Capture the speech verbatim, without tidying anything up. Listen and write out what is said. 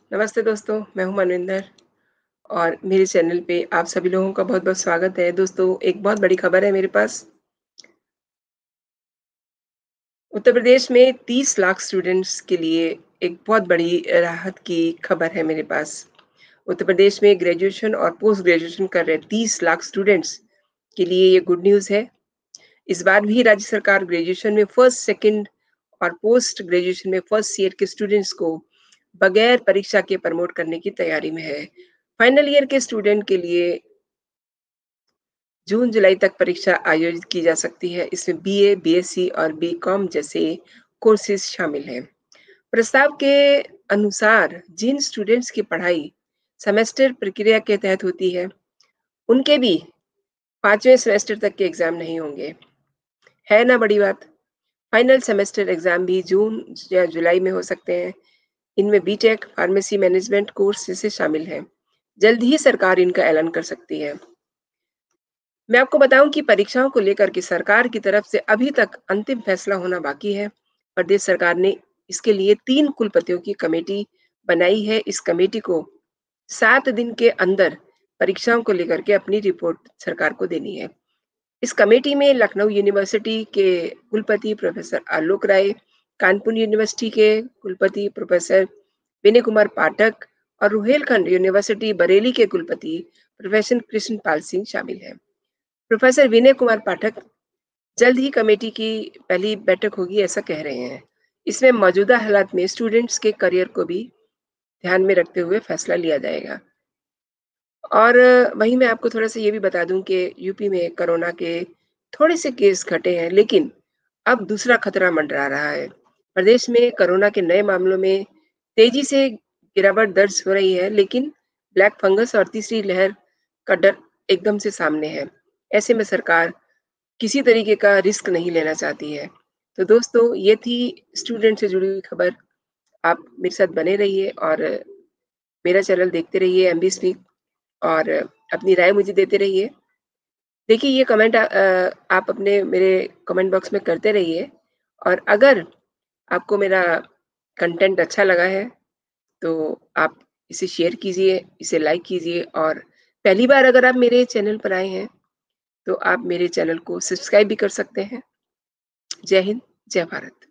नमस्ते दोस्तों, मैं हूँ मनविंदर और मेरे चैनल पे आप सभी लोगों का बहुत-बहुत स्वागत है। दोस्तों, एक बहुत बड़ी खबर है मेरे पास। उत्तर प्रदेश में तीस लाख स्टूडेंट्स के लिए एक बहुत बड़ी राहत की खबर है मेरे पास। उत्तर प्रदेश में ग्रेजुएशन और पोस्ट ग्रेजुएशन कर रहे तीस लाख स्टूडेंट्स के लिए ये गुड न्यूज़ है। इस बार भी राज्य सरकार ग्रेजुएशन में फर्स्ट, सेकंड और पोस्ट ग्रेजुएशन में फर्स्ट ईयर के स्टूडेंट्स को बगैर परीक्षा के प्रमोट करने की तैयारी में है। फाइनल ईयर के स्टूडेंट के लिए जून जुलाई तक परीक्षा आयोजित की जा सकती है। इसमें बीए, बीएससी और बीकॉम जैसे कोर्सेज शामिल हैं। प्रस्ताव के अनुसार जिन स्टूडेंट्स की पढ़ाई सेमेस्टर प्रक्रिया के तहत होती है, उनके भी पाँचवें सेमेस्टर तक के एग्जाम नहीं होंगे। है ना बड़ी बात? फाइनल सेमेस्टर एग्जाम भी जून या जुलाई में हो सकते हैं। इनमें बीटेक, फार्मेसी मैनेजमेंट कोर्स जैसे शामिल हैं। जल्द ही सरकार इनका ऐलान कर सकती है। मैं आपको बताऊं कि परीक्षाओं को लेकर के सरकार की तरफ से अभी तक अंतिम फैसला होना बाकी है। प्रदेश सरकार ने इसके लिए तीन कुलपतियों की कमेटी बनाई है। इस कमेटी को सात दिन के अंदर परीक्षाओं को लेकर के अपनी रिपोर्ट सरकार को देनी है। इस कमेटी में लखनऊ यूनिवर्सिटी के कुलपति प्रोफेसर आलोक राय, कानपुर यूनिवर्सिटी के कुलपति प्रोफेसर विनय कुमार पाठक और रुहेलखंड यूनिवर्सिटी बरेली के कुलपति प्रोफेसर कृष्ण पाल सिंह शामिल हैं। प्रोफेसर विनय कुमार पाठक जल्द ही कमेटी की पहली बैठक होगी ऐसा कह रहे हैं। इसमें मौजूदा हालात में स्टूडेंट्स के करियर को भी ध्यान में रखते हुए फैसला लिया जाएगा। और वहीं मैं आपको थोड़ा सा ये भी बता दूं कि यूपी में कोरोना के थोड़े से केस घटे हैं, लेकिन अब दूसरा खतरा मंडरा रहा है। प्रदेश में कोरोना के नए मामलों में तेजी से गिरावट दर्ज हो रही है, लेकिन ब्लैक फंगस और तीसरी लहर का डर एकदम से सामने है। ऐसे में सरकार किसी तरीके का रिस्क नहीं लेना चाहती है। तो दोस्तों, ये थी स्टूडेंट से जुड़ी हुई खबर। आप मेरे साथ बने रहिए और मेरा चैनल देखते रहिए एमबी स्पीक और अपनी राय मुझे देते रहिए। देखिए ये कमेंट अ, आप अपने मेरे कमेंट बॉक्स में करते रहिए और अगर आपको मेरा कंटेंट अच्छा लगा है, तो आप इसे शेयर कीजिए, इसे लाइक कीजिए और पहली बार अगर आप मेरे चैनल पर आए हैं, तो आप मेरे चैनल को सब्सक्राइब भी कर सकते हैं। जय हिंद, जय भारत।